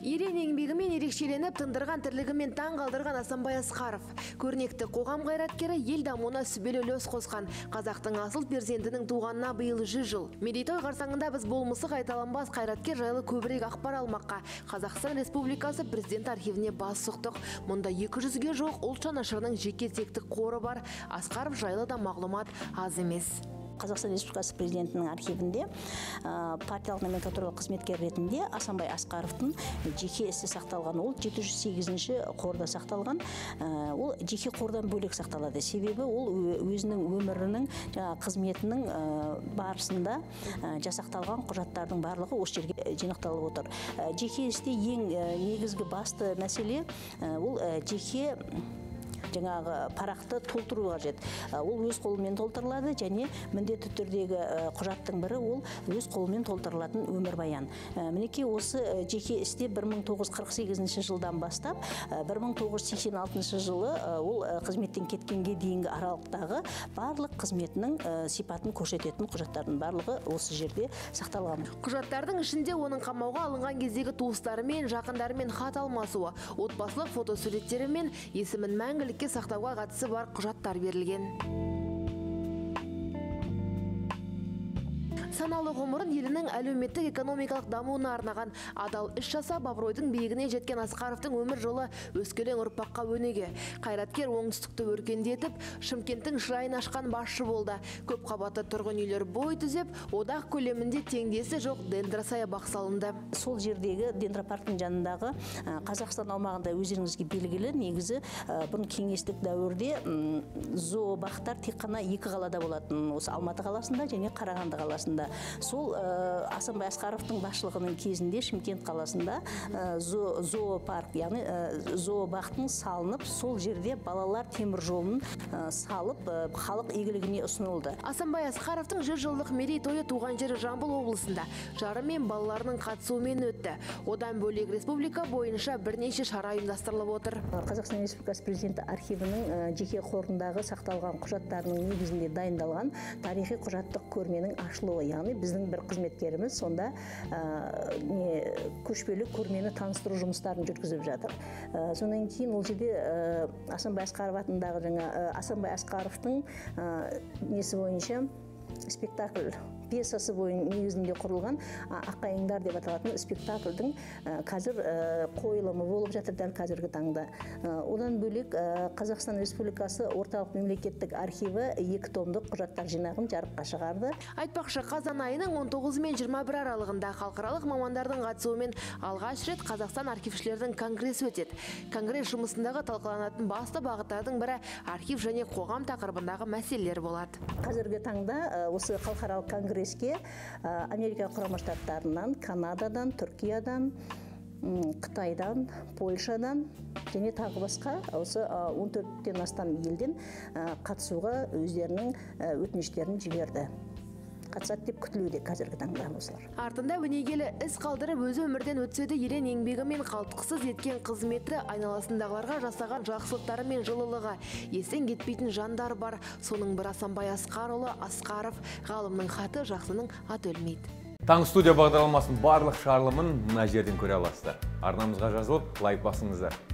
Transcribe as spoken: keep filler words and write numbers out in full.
Ерен еңбегімен ерекшеленіп, тындырған тірлігімен таң қалдырған Асанбай Асқаров. Көрнекті қоғам қайраткері ел дамуына сүбелі үлес қосқан қазақтың асыл перзентінің туғанына биыл жүз жыл. Мерейтой қарсаңында біз болмысы қайталанбас қайраткер жайлы көбірек ақпар алмаққа Қазақстан Республикасы Президент архивіне бас сұқтық. Мұнда екі жүзге жоқ ұлт жанашырының жеке тектік қоры бар. Асқаров жайлы да мағлұмат аз емес. Қазақстан Республикасы Президентінің архивінде партиялық номенклатуралық қызметкер ретінде Асанбай Асқаровтың жеке ісі сақталған. Ол жеті жүз сегізінші қорда сақталған. Ол жеке қордан бөлек сақталады. Себебі ол өзінің өмірінің қызметінің барысында жасақталған құжаттардың барлығы осы жерге жинақталып отыр. Жеке істе ең негізгі басты мәселе ол жеке жаңағы парақты толтыру қажет. Ол өз қолымен толтырылады және міндетті түрдегі құжаттың бірі ол өз қолымен толтырылатын өмірбаян. Мінекей осы жеке істе бір мың тоғыз жүз қырық сегізінші жылдан бастап бір мың тоғыз жүз сексен алтыншы жылы ол қызметтен кеткенге дейінгі аралықтағы барлық қызметінің сипатын көрсететін құжаттардың барлығы осы жерде сақталған. Құжаттардың ішінде оның қамауға алынған кездегі туыстарымен, жақындарымен хат алмасуы, отбасылық фотосуреттері мен есімін мәңгілік сақтауға қатысы бар құжаттар берілген. Саналы ғұмырын елінің әлеуметтік экономикалық дамуына арнаған адал іс жасап, абыройдың биігіне жеткен Асқаровтың өмір жолы өскелең ұрпаққа өнеге. Қайраткер оңтүстікті өркендетіп, Шымкенттің шырайын ашқан басшы болды. Көп қабатты тұрғын үйлер бой түзеп, одақ көлемінде теңдесі жоқ дендросаябақ салынды. Сол жердегі дендропарктың жанындағы Қазақстан аумағында өздеріңізге белгілі, негізі бұрын кеңестік дәуірде зообақтар тек қана екі қалада болатын, осы Алматы қаласында және Қарағанды қаласында. Сол Асанбай Асқаровтың басшылығының кезінде Шымкент қаласында зоопарк, яғни зообақтың салынып, сол жерде балалар темір жолын салып, халық игілігіне ұсынылды. Асанбай Асқаровтың жүз жылдық мерейтойы туған жері Жамбыл облысында жары мен балаларының қатысуымен өтті. Одан бөлек республика бойынша бірнеше шара ұйымдастырылып отыр. Қазақстан Республикасы Президенті архивінің жеке қорындағы сақталған құжаттарының негізінде дайындалған тарихи құжаттық көрменің ашылуы. Яғни біздің бір қызметкеріміз сонда көшпелі көрмені таныстыру жұмыстарын жүргізіп жатыр. Сонан кейін ол жерде Асанбай Асқаров атындағы жаңа Асанбай Асқаровтың несі бойынша спектакль пьесасы бойынша негізінде құрылған Аққайыңдар деп аталатын спектакльдің қазір қойылымы болып жатыр дәл қазіргі таңда. Одан бөлек Қазақстан Республикасы орталық мемлекеттік архиві екі томдық құжаттар жинағын жарыққа шығарды. Айтпақшы, қазан айының он тоғызы мен жиырма бірі аралығында халықаралық мамандардың қатысуымен алғаш рет Қазақстан архившілердің конгресі өтеді. Конгресс жұмысындағы талқыланатын басты бағыттардың бірі архив және қоғам тақырыбындағы мәселелер болады. Қазіргі таңда осы халықаралық конгресске Америка құрама штаттарынан, Канададан, Түркиядан, Қытайдан, Польшадан және тағы басқа осы он төрттен астам елден қатысуға өздерінің өтініштерін жіберді. Қатысады деп күтілуде қазіргі таңда осылар. Артында өнегелі іс қалдырып, өзі өмірден өтсе де ерен еңбегімен қалтқысыз еткен қызметі, айналасындағыларға жасаған жақсылықтары мен жылылығы естен кетпейтін жандар бар. Соның бір Асанбай Асқарұлы Асқаров, ғалымның хаты жақсының аты өлмейді. Таң студия бағдарламасының барлық шығарылымын мына жерден көре аласыздар. Арнамызға жазылып, лайк басыңыздар.